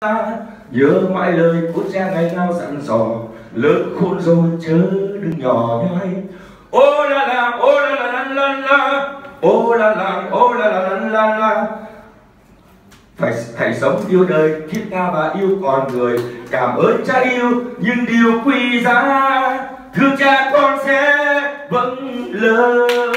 nhớ mãi lời của cha ngày nào dặn dò, lớn khôn rồi chớ đừng nhỏ nhoi. Ô la la ô la la la la, ô la la ô la la la la. Phải sống yêu đời thiết tha và yêu con người. Cảm ơn cha yêu những điều quý giá, thương cha con sẽ vâng lời.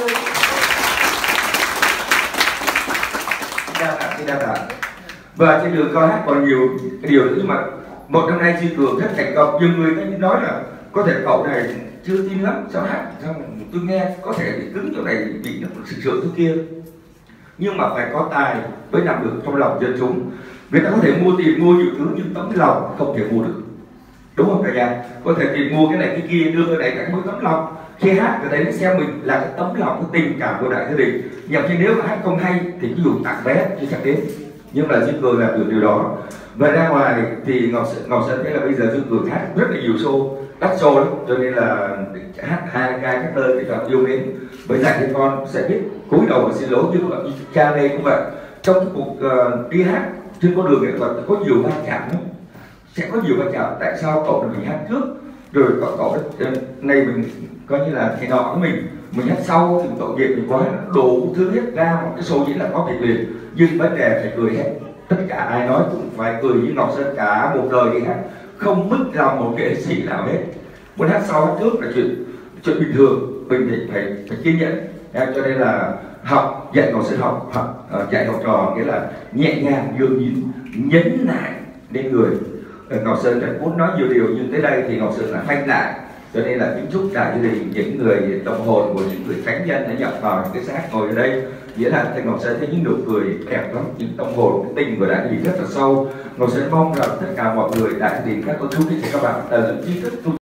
Xin đa tạ. Và trên đường câu hát còn nhiều cái điều nữa, nhưng mà một năm nay Duy Cường rất thành công. Nhiều người nói là có thể cậu này chưa tin lắm, sao hát sao tôi nghe có thể bị cứng chỗ này, bị nó sự sửa chỗ kia. Nhưng mà phải có tài mới nằm được trong lòng dân chúng. Người ta có thể mua tiền mua nhiều thứ nhưng tấm lòng không thể mua được, đúng không cả nhà? Có thể tiền mua cái này cái kia đưa cái này cả mỗi tấm lòng. Khi hát người ta đến xem mình là cái tấm lòng, cái tình cảm của đại gia đình. Nhằm khi nếu mà hát không hay thì ví dụ tặng vé chứ chẳng đến. Nhưng mà Duy Cường làm được điều đó. Và ra ngoài thì Ngọc Sơn thấy là bây giờ Duy Cường hát rất là nhiều show, đắt show lắm, cho nên là hát hai ca các nơi để cho yêu mến. Với dạy thì con sẽ biết cúi đầu và xin lỗi, nhưng mà cha đây cũng vậy. Trong cái cuộc đi hát trên con đường nghệ thuật có nhiều va chạm lắm, sẽ có nhiều va chạm. Tại sao cậu là mình hát trước rồi cậu này mình coi như là thầy nọ của mình hát sau thì tội nghiệp mình quá, đủ thứ hết ra một cái show diễn là có việc liền. Nhưng vấn đề phải cười hết, tất cả ai nói cũng phải cười với Ngọc Sơn cả một đời đi hát, không mất lòng một nghệ sĩ nào hết. Muốn hát sau hát trước là chuyện bình thường, mình phải kiên nhẫn. Cho nên là học dạy Ngọc Sơn dạy học trò nghĩa là nhẹ nhàng nhường nhịn, nhấn nại lên người. Ngọc Sơn rất muốn nói nhiều điều nhưng tới đây thì Ngọc Sơn là phanh lại. Cho nên là kính chúc đại gia đình, những người tâm hồn của những người thánh nhân đã nhập vào những cái xác ngồi ở đây, nghĩa là thầy Ngọc Sơn thấy những nụ cười đẹp lắm, những tâm hồn, cái tình của đại gia đình rất là sâu. Ngọc Sơn mong rằng tất cả mọi người đại gia đình, các cô chú, các bạn tận dụng tri thức